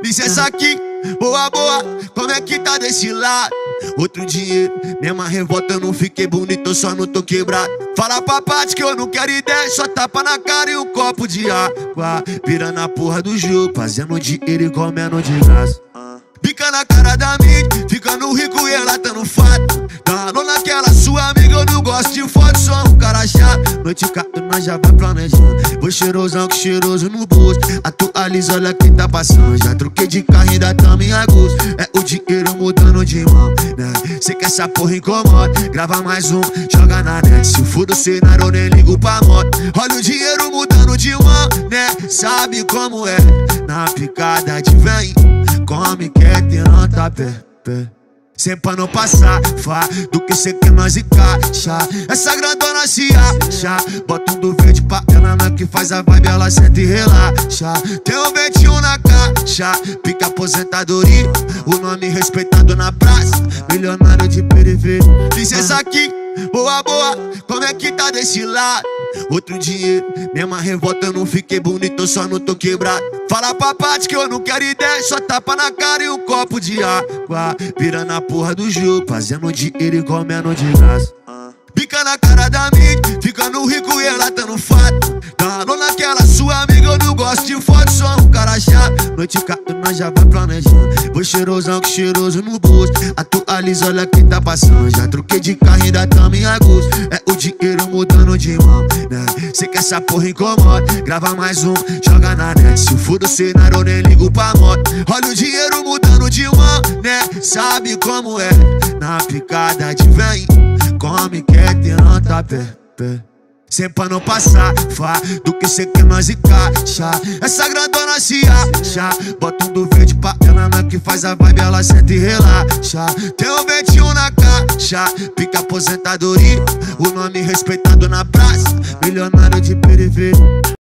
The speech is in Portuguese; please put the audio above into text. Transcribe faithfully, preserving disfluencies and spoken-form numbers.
Licença aqui, boa, boa, como é que tá desse lado? Outro dinheiro, mesma revolta, eu não fiquei bonito, eu só não tô quebrado. Fala pra parte que eu não quero ideia, só tapa na cara e um copo de água. Virando a porra do jogo, fazendo dinheiro e comendo de graça. Pica na cara da mídia, ficando rico e relatando fato. Dando naquela sua amiga, eu não gosto de foto, sou um cara chato. Noite caindo, nós já vai planejando. Vou cheirosão que cheiroso no bolso. Atualiza, olha quem tá passando. Já troquei de carro, ainda tamo em agosto. É o dinheiro mudando de mão, né? Cê que essa porra incomoda, grava mais um, joga na net. Se for do cenário, eu nem ligo pra moto. Olha o dinheiro mudando de mão, né? Sabe como é? Na picada de vem, come, quer ter nota pé, pé. Sempre pra não passar, fá, do que cê quer nós encaixa. Essa grandona se acha, bota um do verde pra ela, na que faz a vibe, ela senta e relaxa. Tem um vinte e um na caixa, pica aposentadoria, o nome respeitado na praça, milionário de periferia. Licença aqui, boa, boa, como é que tá desse lado? Outro dinheiro, mesma revolta, eu não fiquei bonito, eu só não tô quebrado. Fala pra parte que eu não quero ideia, só tapa na cara e um copo de água. Virando a porra do jogo, fazendo dinheiro e comendo de graça. Pica na cara da mídia, ficando rico e relatando fato. Dando naquela sua amiga, eu não gosto de foto, sou um cara chato. Noite caindo, nós já vai planejando. Vou cheirosão que cheiroso no bolso. Atualiza, olha quem tá passando. Já troquei de carro, ainda tamo em agosto. É o dinheiro mudando de mão, né? Cê que essa porra incomoda, grava mais um, joga na net. Se for do cenário, eu nem ligo pra moto. Olha o dinheiro mudando de mão, né? Sabe como é? Na picada de vem, come, quer ter nota pé, pé. Sempre pra não passar, fá, do que cê quer nós encaixa. Essa grandona se acha, bota um do verde pra ela, na que faz a vibe, ela senta e relaxa. Tem um vinte e um na caixa, pica aposentadoria, o nome respeitado na praça, milionário de periferia.